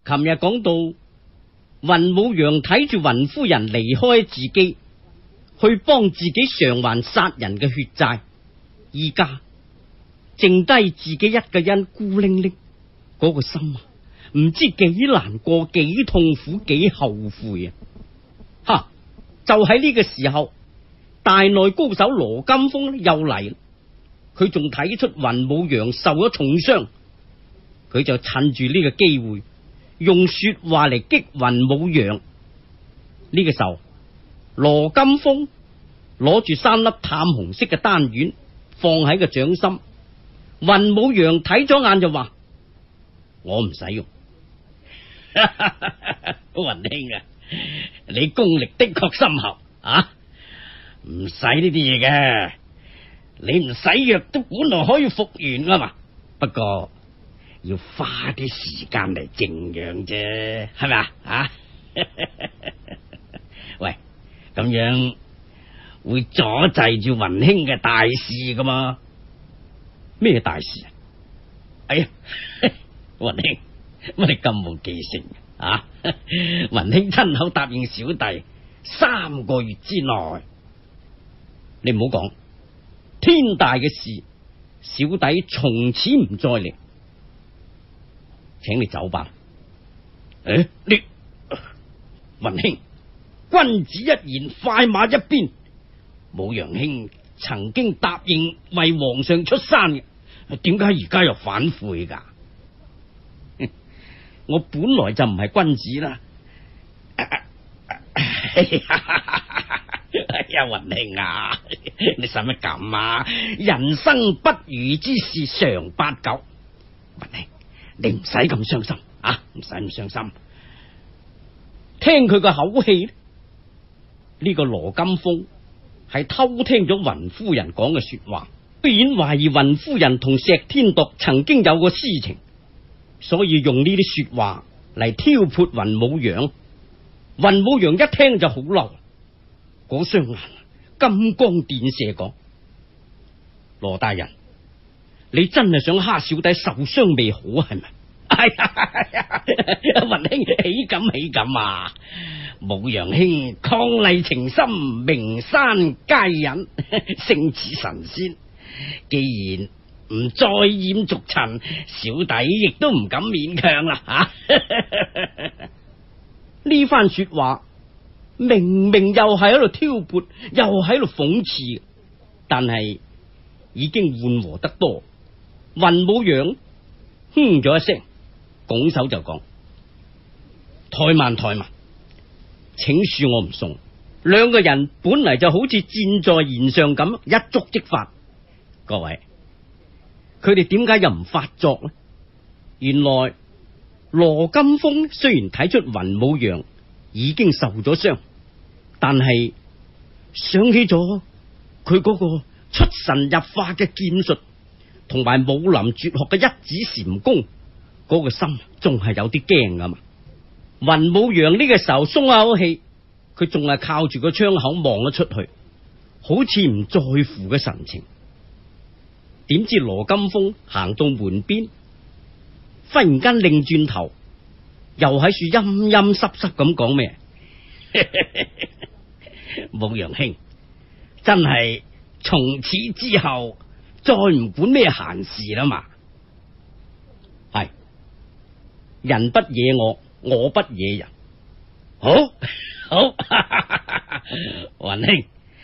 琴日講到雲母陽睇住雲夫人離開自己，去幫自己償還殺人嘅血債，依家剩低自己一個人孤零零，嗰個心啊，唔知幾難過、幾痛苦、幾後悔啊！哈！就喺呢個時候，大內高手羅金鳳又嚟，佢仲睇出雲母陽受咗重傷，佢就趁住呢個機會用說話嚟激雲母陽。呢個時候，羅金鳳攞住3粒淡紅色嘅丹丸放喺個掌心，雲母陽睇咗眼就話：我唔使用。雲兄啊，你功力的確深厚啊，唔使呢啲嘢嘅，你唔使藥都本來可以復原噶嘛，不過要花啲時間嚟靜養啫，係咪啊？喂，咁樣會阻滯住雲兄嘅大事噶嘛？咩大事啊？哎呀，雲兄，乜你咁冇記性啊？雲兄親口答應小弟3個月之內，你唔好講天大嘅事，小弟從此唔再嚟，請你走吧。你雲兄，君子一言，快馬一鞭。母陽兄曾經答應為皇上出山嘅，點解而家又反悔噶？我本來就唔係君子啦。哎呀，雲兄啊，你使乜咁啊？人生不如之事常八九。雲兄，你唔使咁傷心啊，唔使咁傷心。聽佢個口氣，呢個羅金鳳係偷聽咗雲夫人講嘅說話，居然懷疑雲夫人同石天鐸曾經有過私情，所以用呢啲說話嚟挑撥雲母陽。雲母陽一聽就好嬲，嗰雙眼金光電射講：羅大人，你真係想蝦小弟受傷未好啊？係咪？哎呀，雲兄起咁啊！母陽兄伉儷情深，名山佳人，勝似神仙。既然唔再染俗塵，小弟亦都唔敢勉強啦吓。呢番說話明明又係喺度挑撥，又喺度諷刺，但係已經緩和得多。雲母陽哼咗一聲，拱手就講：怠慢怠慢，請恕我唔送。兩個人本嚟就好似箭在弦上咁，一觸即發。各位，佢哋點解又唔發作呢？原來羅金鳳雖然睇出雲母陽已經受咗傷，但係想起咗佢嗰個出神入化嘅劍術，同埋武林絕學嘅一指禪功，嗰個心仲係有啲驚噶嘛。雲母陽呢個時候鬆下口氣，佢仲係靠住個窗口望咗出去，好似唔在乎嘅神情。點知羅金鳳行到門邊，忽然間擰轉頭，又喺處陰陰濕濕咁講咩？母陽兄真係從此之後再唔管咩閒事啦嘛。係人不惹我，我不惹人。好，雲兄，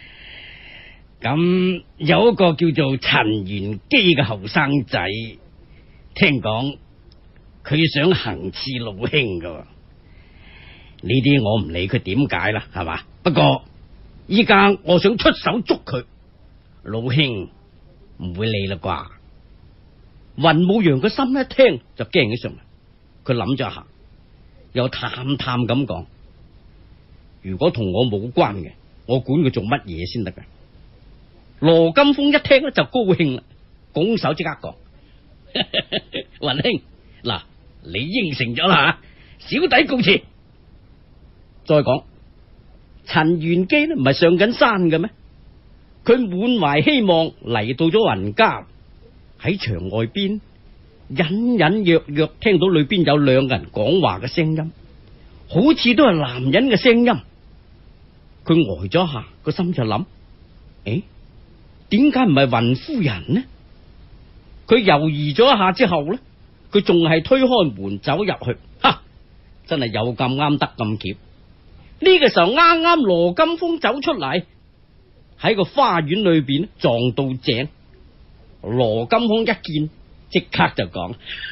咁有一個叫做陳元基嘅後生仔，聽講佢想行刺老兄噶。呢啲我唔理佢點解啦，係嘛？不過依家我想出手捉佢，老兄唔會理啦啩？雲母陽個心一聽就驚起上嚟，佢諗咗下，又淡淡咁講：如果同我冇關嘅，我管佢做乜嘢先得㗎？羅金鳳一聽咧就高興啦，拱手即刻講：雲兄，嗱，你應承咗啦吓，小弟告辭。再講，陳元基呢唔係上緊山嘅咩？佢滿懷希望嚟到咗雲家，喺牆外邊隱隱約約聽到裏邊有兩個人講話嘅聲音，好似都係男人嘅聲音。佢呆咗下，個心就諗：誒，點解唔係雲夫人呢？佢猶豫咗一下之後呢，佢仲係推開門走入去。哈！真係有咁啱得咁巧。呢個時候啱啱羅金鳳走出嚟，喺個花園裏邊撞到正。羅金鳳一見即刻就講：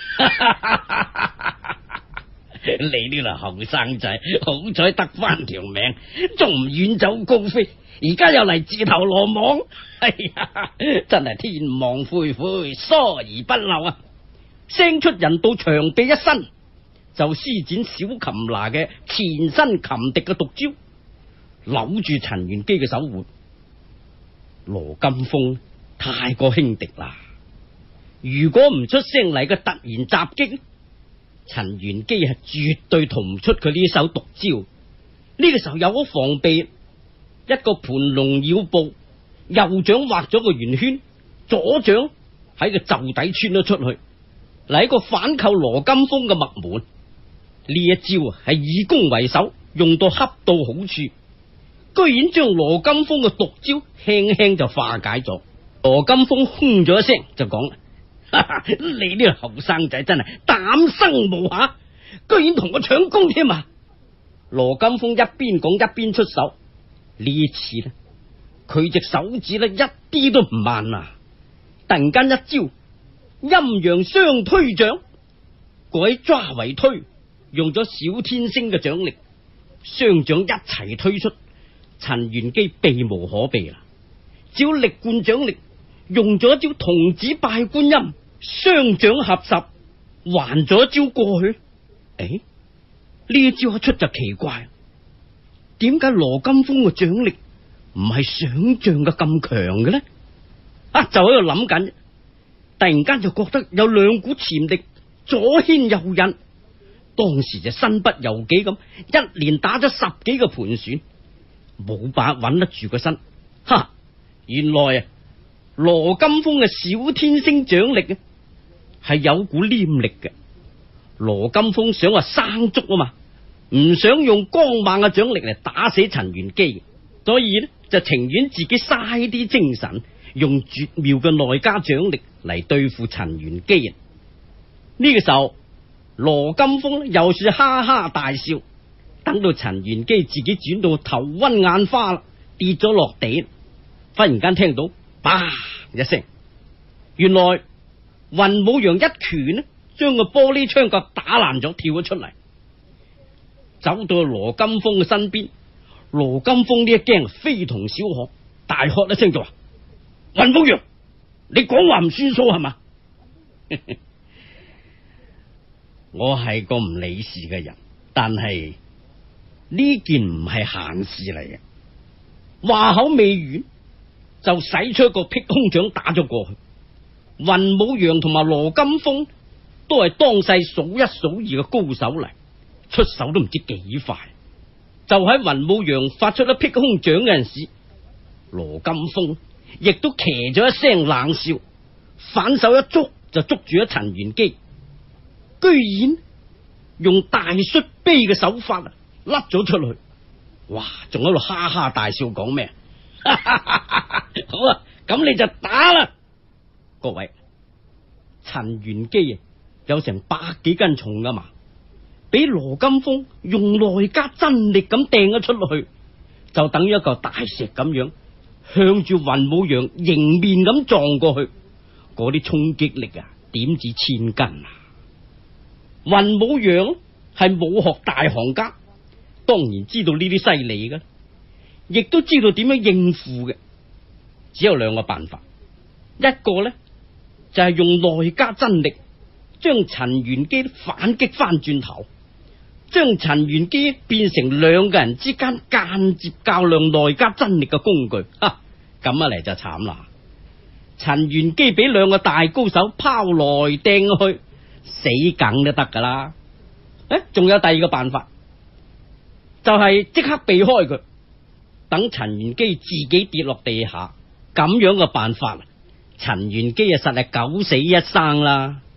你呢個後生仔，好彩得翻條命，仲唔遠走高飛，而家又嚟自投羅網。哎呀，真係天網恢恢，疏而不漏啊！聲出人到，長臂一伸，就施展小擒拿嘅前身擒敵嘅毒招，扭住陳元基嘅手腕。羅金鳳太過輕敵啦，如果唔出聲嚟嘅突然襲擊，陳元基係絕對逃唔出佢呢手毒招。呢個時候有咗防備，一個盤龍繞步，右掌畫咗個圓圈，左掌喺個袖底穿咗出去，嚟一個反扣羅金鳳嘅脈門。呢一招係以攻為守，用到恰到好處，居然將羅金鳳嘅毒招輕輕就化解咗。羅金鳳哼咗一聲就講：你呢個後生仔真係膽生無下，居然同我搶功添啊！羅金鳳一邊講一邊出手，呢次呢，佢隻手指呢一啲都唔慢啊！突然間一招陰陽雙推掌，改抓為推，用咗小天星嘅掌力，雙掌一齊推出，陳元基避無可避啦！只要力貫掌力，用咗一招童子拜觀音，雙掌合十，還咗一招過去。誒，呢一招一出就奇怪，點解羅金鳳嘅掌力唔係想象嘅咁強嘅呢？就喺度諗緊，突然間就覺得有兩股潛力左牽右引，當時就身不由己咁一連打咗10幾個盤旋，冇把穩得住個身。原來啊，羅金鳳嘅小天星掌力係有股黏力嘅。羅金鳳想話生足啊嘛，唔想用光猛嘅掌力嚟打死陳元基，所以呢就情願自己嘥啲精神，用絕妙嘅內家掌力嚟對付陳元基。呢個時候，羅金鳳又是哈哈大笑，等到陳元基自己轉到頭昏眼花啦，跌咗落地，忽然間聽到啪一聲，原來雲武陽一拳呢將個玻璃窗角打爛咗，跳咗出嚟，走到羅金鳳嘅身邊。羅金鳳呢一驚非同小可，大喝一聲就話：雲武陽，你講話唔算數係嘛？我係個唔理事嘅人，但係呢件唔係閒事嚟嘅。話口未完，就使出一個劈空掌打咗過去。雲武陽同埋羅金鳳都係當世數一數二嘅高手嚟，出手都唔知幾快。就喺雲武陽發出咗劈空掌嗰陣時，羅金鳳亦都騎咗一聲冷笑，反手一捉就捉住咗陳元基，居然用大摔碑嘅手法甩咗出去。哇！仲喺度哈哈大笑講咩？好啊，咁你就打啦！各位，陳元基有成100幾斤重噶嘛，俾羅金鳳用內家真力咁掟咗出去，就等於一嚿大石咁樣向住雲武陽迎面咁撞過去，嗰啲衝擊力點止1000斤啊！雲武陽係武學大行家，當然知道呢啲犀利噶，亦都知道點樣應付嘅。只有2個辦法，一個呢，就係用內家真力將陳元基反擊翻轉頭，將陳元基變成2個人之間間接較量內家真力嘅工具。咁一嚟就慘啦！陳元基俾2個大高手拋來掟去，死梗都得噶啦。仲有第2個辦法，就係即刻避開佢，等陳元基自己跌落地下。咁樣嘅辦法，陳元基實係九死一生啦。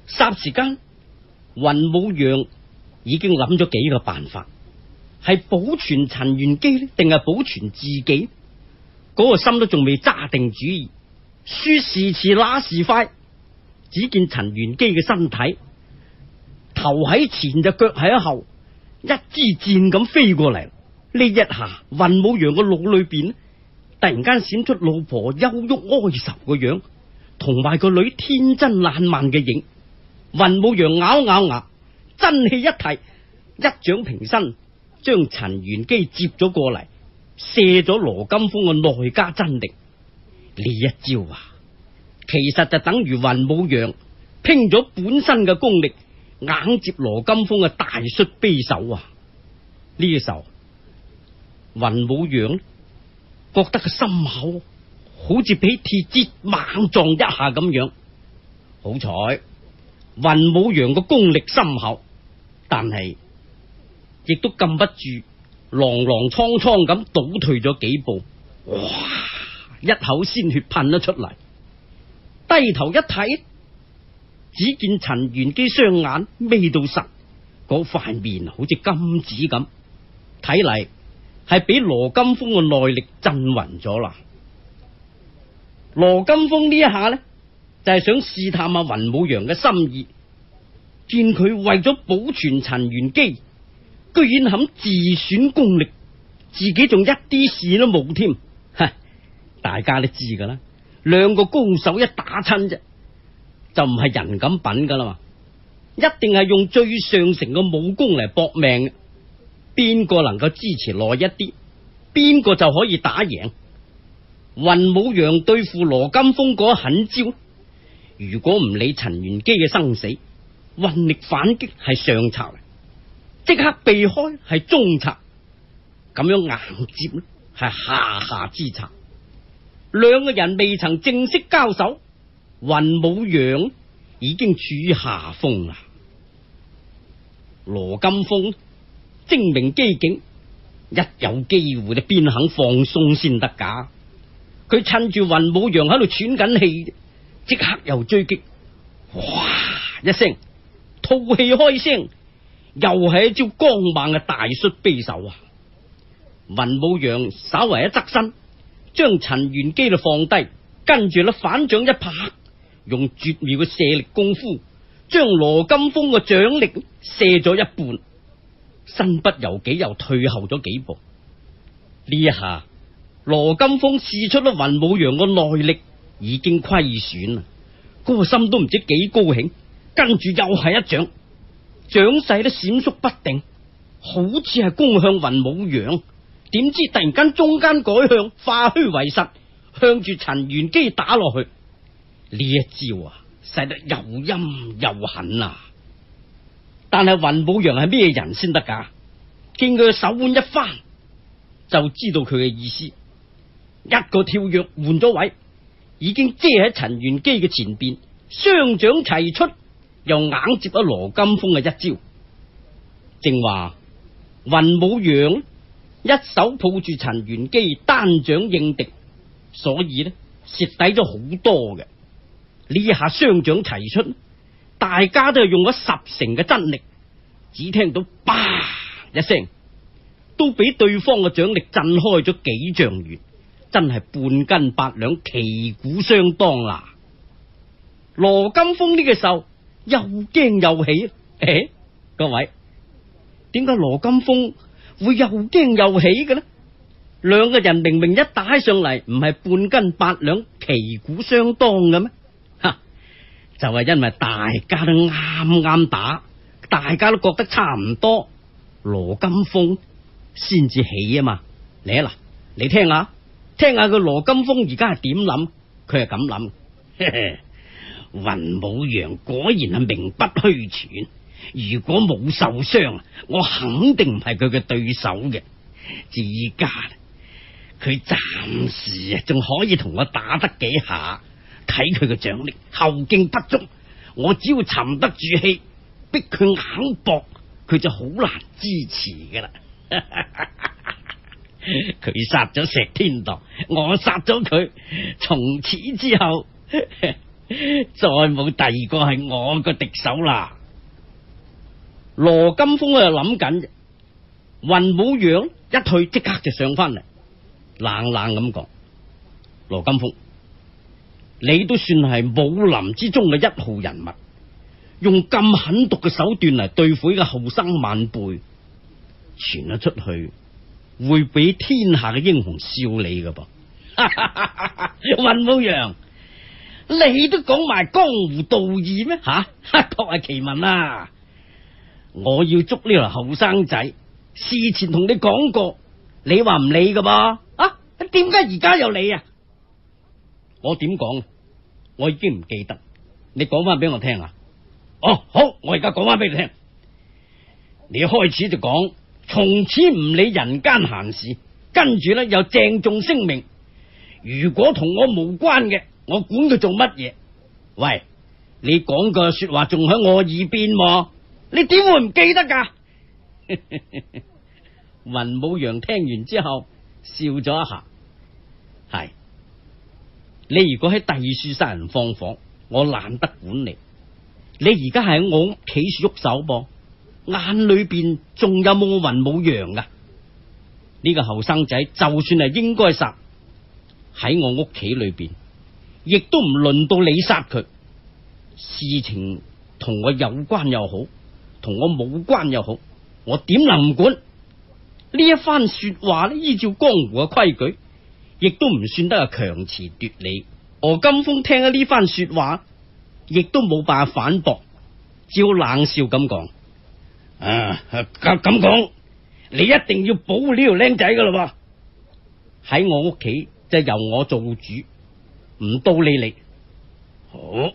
霎時間，雲武陽已經諗咗幾個辦法，係保存陳元基呢，定係保存自己？嗰個心都仲未揸定主意。說時遲那時快，只見陳元基嘅身體頭喺前就腳喺後，一支箭咁飛過嚟。呢一下，雲武陽個腦裏邊突然間閃出老婆憂鬱哀愁個樣，同埋個女天真爛漫嘅影。雲武陽咬咬牙，真氣一提，一掌平身，將陳元基接咗過嚟，卸咗羅金風嘅內家真力。呢一招啊，其實就等於雲武陽拼咗本身嘅功力，硬接羅金風嘅大摔匕首啊！呢個時候，雲武陽覺得個心口好似俾鐵枝猛撞一下咁樣。好彩雲武陽個功力深厚，但係亦都禁不住踉踉蹌蹌咁倒退咗幾步。哇！一口鮮血噴咗出嚟，低頭一睇，只見陳元基雙眼眯到實，嗰塊面好似金子咁，睇嚟係俾羅金風嘅內力震暈咗啦。羅金風呢一下呢，就係想試探下雲武陽嘅心意，見佢為咗保存陳元基，居然肯自損功力，自己仲一啲事都冇添。大家都知噶啦，兩個高手一打親啫，就唔係人咁品噶啦嘛，一定係用最上乘嘅武功嚟搏命嘅。邊個能夠支持耐一啲，邊個就可以打贏。雲武陽對付羅金風嗰狠招，如果唔理陳元基嘅生死，運力反擊係上策，即刻避開係中策，咁樣硬接呢係下下之策。兩個人未曾正式交手，雲武陽已經處於下風啦。羅金風精明機警，一有機會就邊肯放鬆先得噶。佢趁住雲武陽喺度喘緊氣，即刻又追擊。哇一聲，吐氣開聲，又係一招光猛嘅大摔匕首啊！雲武陽稍為一側身，將陳元基就放低，跟住咧反掌一拍，用絕妙嘅射力功夫，將羅金風嘅掌力射咗一半，身不由己又退後咗幾步。呢一下，羅金風試出咗雲武陽嘅內力已經虧損啦，個心都唔知幾高興，跟住又係一掌，掌勢都閃縮不定，好似係攻向雲武陽。點知突然間中間改向，化虛為實，向住陳元基打落去。呢一招啊，使得又陰又狠啊！但係雲武陽係咩人先得噶？見佢手腕一翻，就知道佢嘅意思。一個跳躍換咗位，已經遮喺陳元基嘅前邊，雙掌齊出，又硬接咗羅金風嘅一招。正話雲武陽一手抱住陳元基單掌應敵，所以呢蝕底咗好多嘅。呢一下雙掌齊出，大家都係用咗10成嘅真力，只聽到叭一聲，都俾對方嘅掌力震開咗幾丈遠，真係半斤八兩，旗鼓相當啦。羅金風呢個時候又驚又喜，各位，點解羅金風會又驚又喜嘅呢？兩個人明明一打起上嚟唔係半斤八兩，旗鼓相當嘅咩？就係因為大家都啱啱打，大家都覺得差唔多，羅金風先至起啊嘛。嚟啊嗱，你聽下佢羅金風而家係點諗？佢係咁諗，雲武陽果然係名不虛傳。如果冇受傷，我肯定唔係佢嘅對手嘅。至家佢暫時仲可以同我打得幾下，睇佢嘅掌力後勁不足，我只要沉得住氣，逼佢硬搏，佢就好難支持噶啦。佢殺咗石天堂，我殺咗佢，從此之後再冇第二個係我個敵手啦。羅金鳳喺度諗緊，雲武陽一退即刻就上翻嚟，冷冷咁講：羅金鳳，你都算係武林之中嘅一號人物，用咁狠毒嘅手段嚟對付呢個後生晚輩，傳咗出去會俾天下嘅英雄笑你噶噃。雲武陽，你都講埋江湖道義咩？吓，確係奇聞啊！我要捉呢條後生仔，事前同你講過，你話唔理噶噃？啊，點解而家又理啊？我點講？我已經唔記得，你講翻俾我聽啊！哦，好，我而家講翻俾你聽。你開始就講，從此唔理人間閒事，跟住咧又鄭重聲明，如果同我無關嘅，我管佢做乜嘢？喂，你講個說話仲喺我耳邊，你點會唔記得噶？雲武陽聽完之後笑咗一下，係你如果喺第處殺人放火，我懶得管你。你而家係喺我屋企喐手噃，眼裏邊仲有冇雲武陽噶？呢個後生仔就算係應該殺，喺我屋企裏邊，亦都唔輪到你殺佢。事情同我有關又好，同我冇關又好，我點能唔管？呢一番說話咧，依照江湖嘅規矩，亦都唔算得係強詞奪理。何金峰聽咗呢番說話，亦都冇辦法反駁，只好冷笑咁講：咁講，你一定要保護呢條僆仔噶啦喎！喺我屋企就由我做主，唔到你嚟。好，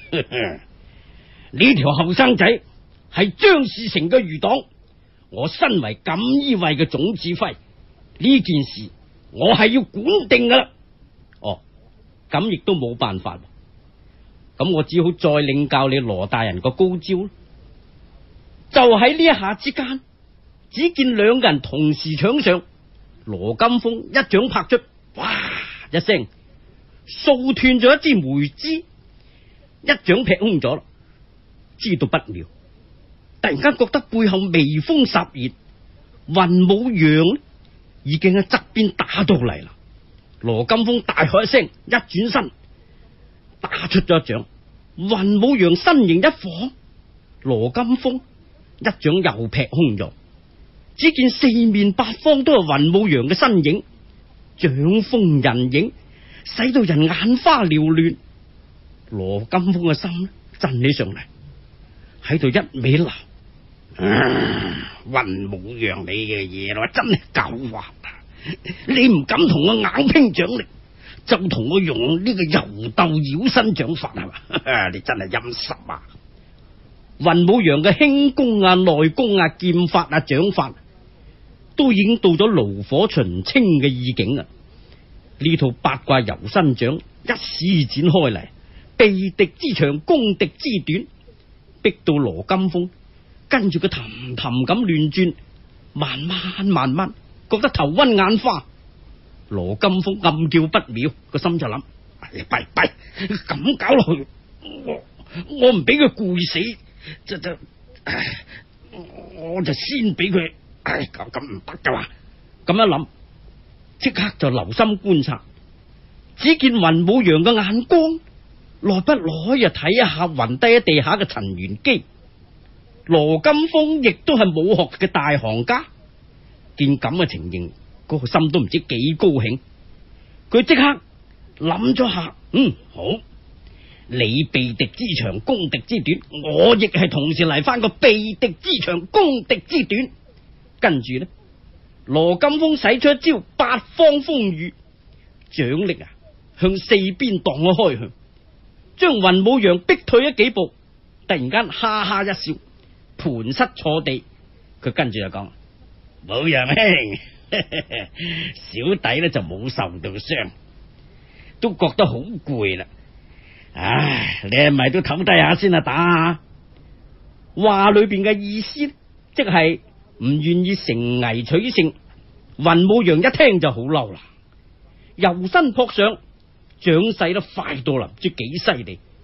呢條後生仔係張士誠嘅餘黨，我身為錦衣衛嘅總指揮，呢件事我係要管定噶啦。哦，咁亦都冇辦法，咁我只好再領教你羅大人個高招。就喺呢一下之間，只見兩個人同時搶上，羅金鳳一掌拍出，哇一聲掃斷咗一支梅枝，一掌劈空咗。知道不妙，突然間覺得背後微風颯熱，雲武陽已經喺側邊打到嚟啦。羅金鳳大喝一聲，一轉身打出咗一掌，雲武陽身形一晃，羅金鳳一掌又劈空咗。只見四面八方都係雲武陽嘅身影，掌風人影，使到人眼花繚亂。羅金鳳嘅心震起上嚟，喺度一味鬧：雲武陽你嘅嘢啦，真係狡猾啊！你唔敢同我硬拼掌力，就同我用呢個柔鬥繞身掌法係嘛？你真係陰濕啊！雲武陽嘅輕功啊、內功啊、劍法啊、掌法都已經到咗爐火純青嘅意境啊！呢套八卦柔身掌一施展開嚟，避敵之長，攻敵之短，逼到羅金鳳跟住佢氹氹咁亂轉，慢慢覺得頭昏眼花。羅金鳳暗叫不妙，個心就諗：弊，咁搞落去，我唔俾佢攰死，我就先俾佢，咁唔得噶嘛。咁一諗，即刻就留心觀察，只見雲武陽嘅眼光耐不耐又睇一下暈低喺地下嘅陳元基。羅金鳳亦都係武學嘅大行家，見咁嘅情形，個心都唔知幾高興。佢即刻諗咗下，好，你避敵之長，攻敵之短，我亦係同時嚟翻個避敵之長，攻敵之短。跟住呢，羅金鳳使出一招八方風雨，掌力向四邊蕩咗開去，將雲武陽逼退咗幾步。突然間哈哈一笑，盤膝坐地。佢跟住就講：武陽兄，小弟呢就冇受到傷，都覺得好攰啦。唉，你係咪都唞低下先啊？打下話裏邊嘅意思，即係唔願意乘危取勝。雲武陽一聽就好嬲啦，由身撲上，掌勢都快到啦，唔知幾犀利，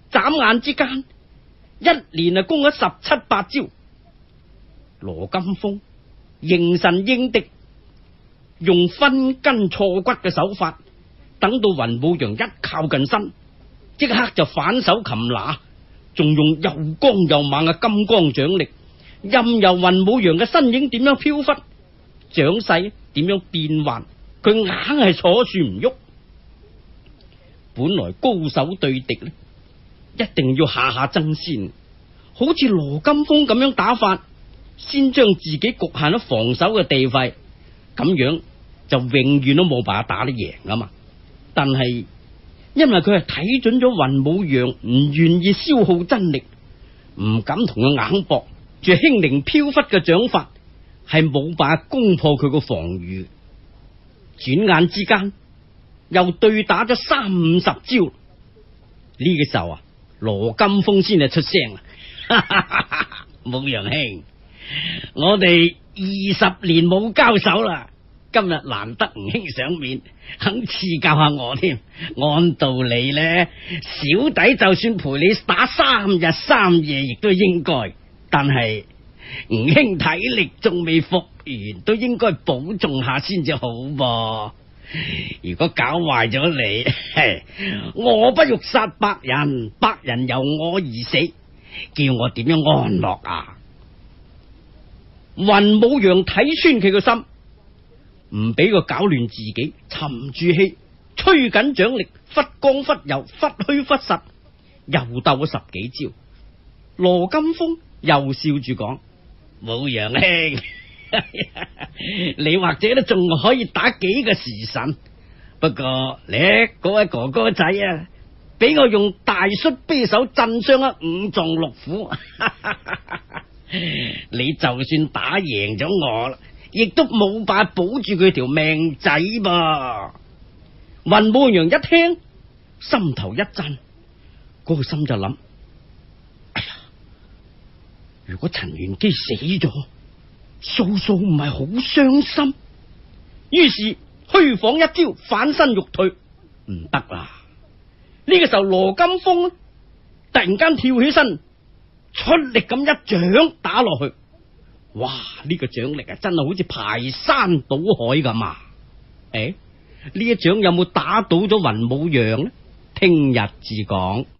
眨眼之間，一連攻咗17、18招。羅金鳳形神應敵，用分筋錯骨嘅手法，等到雲武陽一靠近身，即刻就反手擒拿，仲用又剛又猛嘅金剛掌力，任由雲武陽嘅身影點樣飄忽，掌勢點樣變幻，佢硬係坐住唔喐。本來高手對敵呢，一定要下下爭先，好似羅金鳳咁樣打法，先將自己局限喺防守嘅地位，咁樣就永遠都冇辦法打得贏啊嘛。但係因為佢係睇準咗雲武陽唔願意消耗真力，唔敢同佢硬搏，住輕靈飄忽嘅掌法係冇辦法攻破佢個防禦。轉眼之間又對打咗30-50招，呢個時候啊，羅金鳳先係出聲啦：武陽兄，我哋20年冇交手啦，今日難得吳兄賞面，肯賜教下我添。按道理呢，小弟就算陪你打3日3夜亦都應該，但係吳兄體力仲未復原，都應該保重下先至好噃。如果搞壞咗你，我不欲殺百人，百人由我而死，叫我點樣安樂啊？雲武陽睇穿佢個心，唔俾佢搞亂自己，沉住氣，吹緊掌力，忽剛忽柔，忽虛忽實，又鬥咗10幾招。羅金鳳又笑住講：武陽兄，你或者都仲可以打幾個時辰，不過你嗰位哥哥仔啊，俾我用大摔匕首震傷咗5臟6腑，你就算打贏咗我啦，亦都冇辦法保住佢條命仔噃。雲武陽一聽，心頭一震，嗰個心就諗：哎呀，如果陳元基死咗，素素唔係好傷心。於是虛晃一招，反身欲退，唔得啦。呢個時候羅金鳳突然間跳起身，出力咁一掌打落去。哇！呢個掌力啊，真係好似排山倒海咁啊！呢一掌有冇打倒咗雲武陽呢？聽日至講。